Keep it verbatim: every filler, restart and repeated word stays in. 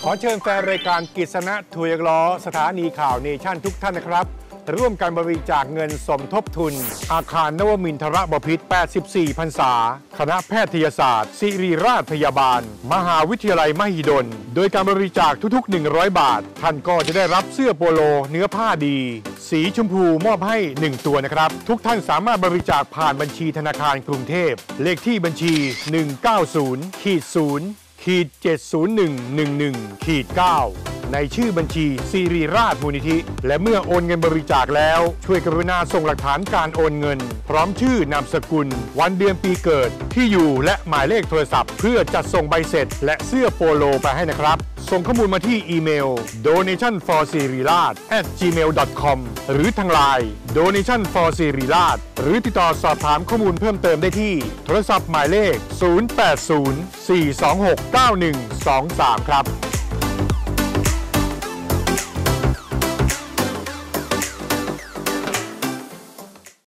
อเชิญแฟนรายการกิษณะทัวร์ล้อสถานีข่าวเนชั่นทุกท่านนะครับร่วมกันบริจาคเงินสมทบทุนอาคารนวมินทรบพิตรแปดสิบสี่พรรษาคณะแพทยศาสตร์ศิริราชพยาบาลมหาวิทยาลัยมหิดลโดยการบริจาคทุกๆหนึ่งร้อยบาทท่านก็จะได้รับเสื้อโปโลเนื้อผ้าดีสีชมพูมอบให้หนึ่งตัวนะครับทุกท่านสามารถบริจาคผ่านบัญชีธนาคารกรุงเทพเลขที่บัญชี หนึ่ง เก้า ศูนย์ ศูนย์ เจ็ด ศูนย์ หนึ่ง หนึ่ง หนึ่ง เก้าในชื่อบัญชีศิริราชมูลนิธิและเมื่อโอนเงินบริจาคแล้วช่วยกรุณาส่งหลักฐานการโอนเงินพร้อมชื่อนามสกุลวันเดือนปีเกิดที่อยู่และหมายเลขโทรศัพท์เพื่อจัดส่งใบเสร็จและเสื้อโปโลไปให้นะครับส่งข้อมูลมาที่อีเมล โดเนชั่น ฟอร์ ศิริราช แอท จีเมล ดอท คอม หรือทางไลน์ โดเนชั่น ฟอร์ ศิริราช หรือติดต่อสอบถามข้อมูลเพิ่มเติมได้ที่โทรศัพท์หมายเลข ศูนย์ แปด ศูนย์ สี่ สอง หก เก้า หนึ่ง สอง สาม ครับ